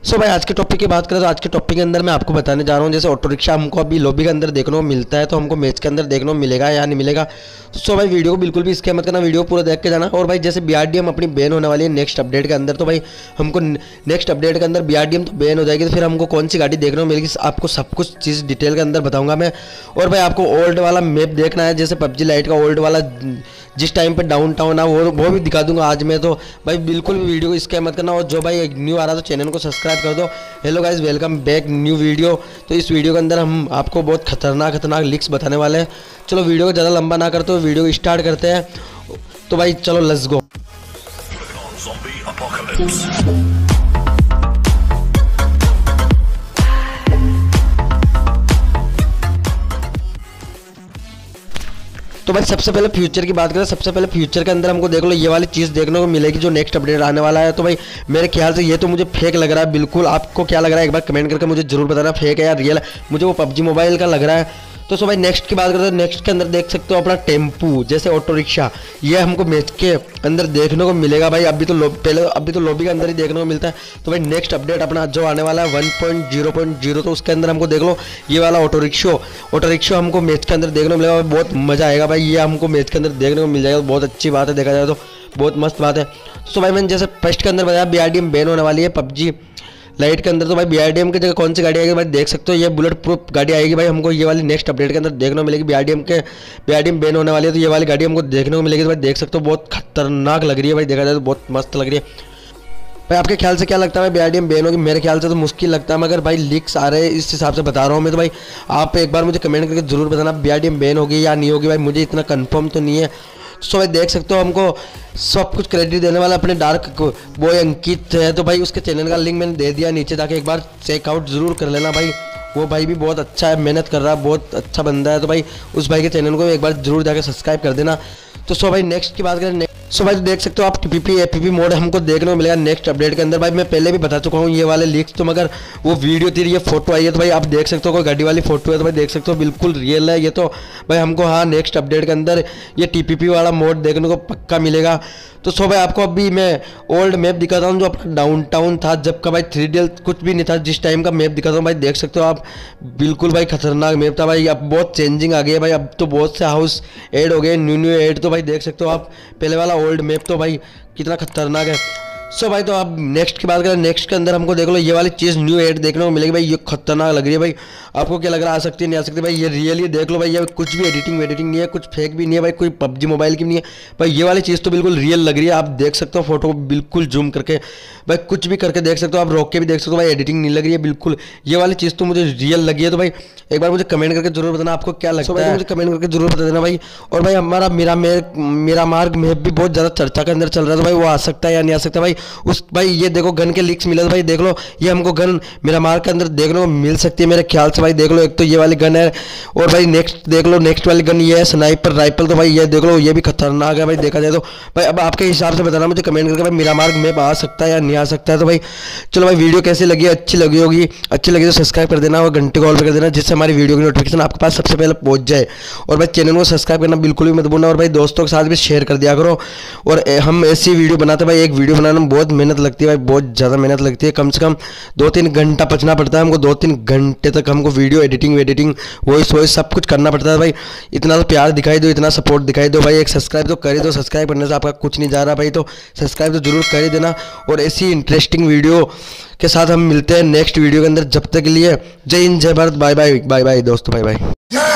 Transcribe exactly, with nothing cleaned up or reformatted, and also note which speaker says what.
Speaker 1: सो भाई आज के टॉपिक की बात करें तो आज के टॉपिक के अंदर मैं आपको बताने जा रहा हूँ, जैसे ऑटो रिक्शा हमको अभी लॉबी के अंदर देखने को मिलता है, तो हमको मैच के अंदर देखने को मिलेगा या नहीं मिलेगा। सो भाई वीडियो को बिल्कुल भी स्किप मत करना, वीडियो पूरा देख के जाना। और भाई जैसे बीआरडीएम अपनी बैन होने वाली है नेक्स्ट अपडेट के अंदर, तो भाई हमको नेक्स्ट अपडेट के अंदर बीआरडीएम तो बैन हो जाएगी, तो फिर हमको कौन सी गाड़ी देखने को मिलेगी आपको सब कुछ चीज़ डिटेल के अंदर बताऊँगा मैं। और भाई आपको ओल्ड वाला मैप देखना है, जैसे पबजी लाइट का ओल्ड वाला जिस टाइम पे डाउन टाउन है वो वो भी दिखा दूंगा आज मैं। तो भाई बिल्कुल भी वीडियो को स्किप मत करना, और जो भाई न्यू आ रहा है तो चैनल को सब्सक्राइब कर दो। Hello guys, welcome back new video. तो इस वीडियो के अंदर हम आपको बहुत खतरनाक खतरनाक लीक्स बताने वाले हैं। चलो वीडियो को ज़्यादा लंबा ना करते हुए वीडियो को स्टार्ट करते हैं। तो भाई चलो लेट्स गो। तो भाई सबसे पहले फ्यूचर की बात करें, सबसे पहले फ्यूचर के अंदर हमको देख लो ये वाली चीज़ देखने को मिलेगी जो नेक्स्ट अपडेट आने वाला है। तो भाई मेरे ख्याल से ये तो मुझे फेक लग रहा है बिल्कुल। आपको क्या लग रहा है एक बार कमेंट करके मुझे जरूर बताना, फेक है या रियल है। मुझे वो पबजी मोबाइल का लग रहा है। तो सो भाई नेक्स्ट की बात करते हैं, नेक्स्ट के अंदर देख सकते हो अपना टेम्पू जैसे ऑटो रिक्शा, ये हमको मैच के अंदर देखने को मिलेगा। भाई अभी तो पहले अभी तो लॉबी के अंदर ही देखने को मिलता है। तो भाई नेक्स्ट अपडेट अपना जो आने वाला है one point zero point zero, तो उसके अंदर हमको देख लो ये वाला ऑटो रिक्शो ऑटो रिक्शो हमको मैच के अंदर देखने को मिलेगा। बहुत मज़ा आएगा भाई, ये हमको मैच के अंदर देखने को मिल जाएगा। बहुत अच्छी बात है, देखा जाए तो बहुत मस्त बात है। तो भाई मैंने जैसे फर्स्ट के अंदर बताया बीआरडीएम बैन होने वाली है पबजी लाइट के अंदर। तो भाई बीआरडीएम की जगह कौन सी गाड़ी आएगी भाई देख सकते हो, ये बुलेट प्रूफ गाड़ी आएगी। भाई हमको ये वाली नेक्स्ट अपडेट के अंदर देखने को मिलेगी। बीआरडीएम के बीआरडीएम बैन होने वाली है, तो ये वाली गाड़ी हमको देखने को मिलेगी। तो भाई देख सकते हो बहुत खतरनाक लग रही है भाई, देखा जाए तो बहुत मस्त लग रही है। भाई आपके ख्याल से क्या लगता है भाई बीआरडीएम बैन होगी? मेरे ख्याल से तो मुश्किल लगता है, मगर भाई लीक्स आ रहे हैं इस हिसाब से बता रहा हूँ मैं। तो भाई आप एक बार मुझे कमेंट करके जरूर बताना बीआरडीएम बैन होगी या नहीं होगी। भाई मुझे इतना कंफर्म तो नहीं है। सो भाई देख सकते हो हमको सब कुछ क्रेडिट देने वाला अपने डार्क बॉय अंकित है। तो भाई उसके चैनल का लिंक मैंने दे दिया नीचे, जाके एक बार चेकआउट जरूर कर लेना भाई। वो भाई भी बहुत अच्छा है, मेहनत कर रहा है, बहुत अच्छा बंदा है। तो भाई उस भाई के चैनल को एक बार जरूर जाकर सब्सक्राइब कर देना। तो सो भाई नेक्स्ट की बात करें, सो भाई तो देख सकते हो आप टीपीपी एपीपी मोड हमको देखने को मिलेगा नेक्स्ट अपडेट के अंदर। भाई मैं पहले भी बता चुका हूँ ये वाले लीक्स, तो मगर वो वीडियो थी, ये फोटो आई है। तो भाई आप देख सकते हो कोई गाड़ी वाली फोटो है, तो भाई देख सकते हो बिल्कुल रियल है ये। तो भाई हमको हाँ नेक्स्ट अपडेट के अंदर ये टीपीपी वाला मोड देखने को पक्का मिलेगा। तो सो भाई आपको अभी मैं ओल्ड मैप दिखाता हूँ जो अपना डाउन टाउन था जब का भाई थ्री डी एल कुछ भी नहीं था, जिस टाइम का मैप दिखाता हूँ। भाई देख सकते हो आप बिल्कुल भाई खतरनाक मैप था भाई। अब बहुत चेंजिंग आ गई है भाई, अब तो बहुत से हाउस ऐड हो गए, न्यू न्यू ऐड। तो भाई देख सकते हो आप पहले वाला ओल्ड मैप तो भाई कितना खतरनाक है। सो भाई तो अब नेक्स्ट की बात करें, नेक्स्ट के अंदर हमको देख लो ये वाली चीज़ न्यू एड देखने को मिलेगी। भाई ये खतरनाक लग रही है भाई। आपको क्या लग रहा है आ सकती है नहीं आ सकती? भाई ये रियल ही देख लो भाई, ये कुछ भी एडिटिंग वेडिटिंग नहीं है, कुछ फेक भी नहीं है भाई, कोई पबजी मोबाइल की नहीं है भाई। ये वाली चीज़ तो बिल्कुल रियल लग रही है। आप देख सकते हो फोटो को बिल्कुल जूम करके, भाई कुछ भी करके देख सकते हो, आप रोक के भी देख सकते हो भाई, एडिटिंग नहीं लग रही है बिल्कुल। ये वाली चीज़ तो मुझे रियल लगी है। तो भाई एक बार मुझे कमेंट करके जरूर बताना आपको क्या लगता है, मुझे कमेंट करके जरूर बता देना भाई। और भाई हमारा मेरा मेरा मार्ग मैप भी बहुत ज़्यादा चर्चा के अंदर चल रहा है, तो भाई वो आ सकता है या नहीं आ सकता भाई उस भाई ये देखो गन के लीक्स मिले। तो भाई देख लो ये हमको गन मेरा मार्ग के अंदर देखने को मिल सकती है मेरे ख्याल से। भाई देख लो एक तो ये वाली गन है, और भाई नेक्स्ट देख लो नेक्स्ट वाली गन ये है स्नाइपर राइफल। तो भाई ये देख लो ये भी खतरनाक है भाई, देखा जाए तो। भाई अब आपके हिसाब से बताना मुझे कमेंट करके भाई मेरा मार्ग मैप आ सकता है या नहीं आ सकता है। तो भाई चलो भाई वीडियो कैसी लगी, अच्छी लगी होगी, अच्छी लगी तो सब्सक्राइब कर देना और घंटे कॉल पर कर देना, जिससे हमारी वीडियो की नोटिफिकेशन आपके पास सबसे पहले पहुंच जाए। और भाई चैनल को सब्सक्राइब करना बिल्कुल भी मत भूलना, और भाई दोस्तों के साथ भी शेयर कर दिया करो। और हम ऐसी वीडियो बनाते भाई, एक वीडियो बनाने में बहुत मेहनत लगती है भाई, बहुत ज़्यादा मेहनत लगती है। कम से कम दो तीन घंटा पचना पड़ता है हमको, दो तीन घंटे तक हमको वीडियो एडिटिंग वेडिटिंग वॉइस वॉइस सब कुछ करना पड़ता है भाई। इतना तो प्यार दिखाई दो, इतना सपोर्ट दिखाई दो भाई, एक सब्सक्राइब तो कर ही दो। सब्सक्राइब करने से आपका कुछ नहीं जा रहा भाई, तो सब्सक्राइब तो जरूर कर ही देना। और ऐसी इंटरेस्टिंग वीडियो के साथ हम मिलते हैं नेक्स्ट वीडियो के अंदर। जब तक के लिए जय हिंद, जय Bharat, bye bye bye bye दोस्तों, बाय बाय।